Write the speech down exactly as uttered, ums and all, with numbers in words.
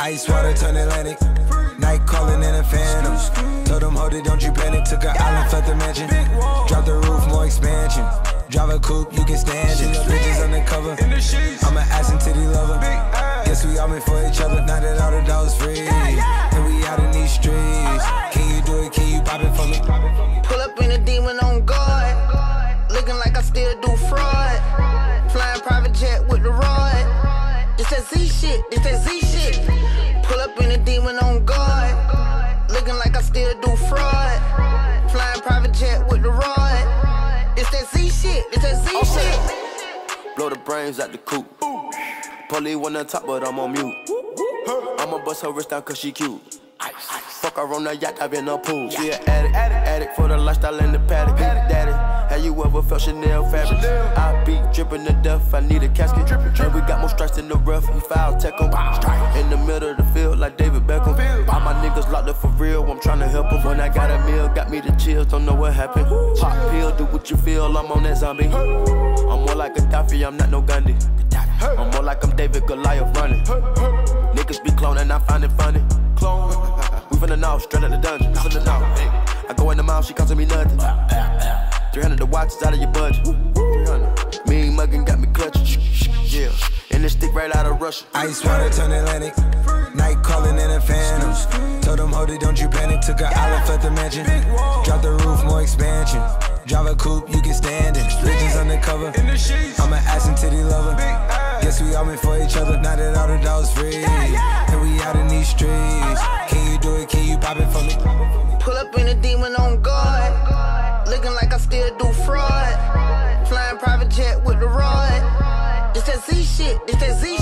Ice water turn Atlantic. Night calling in a phantom. Told them, hold it, don't you panic. Took an island, felt the mansion. Drop the roof, more expansion. Drive a coupe, you can stand it. Bridges undercover. I'm an ass and titty lover. Guess we all meant for each other. Now that all the dogs free, and we out in these streets. Can you do it? Can you pop it for me? Pull up in a demon on guard. Looking like I still do fraud. Flying private jet with the rod. It's that Z shit. It's that Z shit. Pull up in a demon on guard. Looking like I still do fraud. Flying private jet with the rod. It's that Z shit. It's that Z okay. shit. Blow the brains out the coop. Polly one on top, but I'm on mute. I'ma bust her wrist down cause she cute. Ice. Fuck her on the yacht, I've been a pool. She an addict, addict, addict for the lifestyle in the paddock. Daddy, have you ever felt Chanel fabric? I be dripping to death, I need a casket. And we got more strikes in the rough, we foul tech em. In the middle of the field like David Beckham. All my niggas locked up for real, I'm tryna help them. When I got a meal, got me the chills, don't know what happened. Pop pill, do what you feel, I'm on that zombie. I'm more like Gaddafi, I'm not no Gandhi. I'm more like I'm David Goliath running. Niggas be cloning, I find it funny. Clone. We finna know, straight out the dungeon. Finna know. I go in the mouth, she costing me nothing. three hundred the watch is out of your budget. Mean muggin' got me clutching. Yeah, and this stick right out of Russia. Ice water turn Atlantic. Night calling in a phantom. Told them, hold it, don't you panic. Took an island, felt the mansion. Drop the roof, more expansion. Drive a coupe, you can stand it. Bridges undercover. I'm an ass and titty lover. Guess we all meant for each other. Now that all the dogs free, and we out in these streets. Can you do it? Can you pop it for me? Pull up in a demon on guard. Looking like I still do fraud. Flying private jet with the rod. It's that Z shit. It's that Z shit.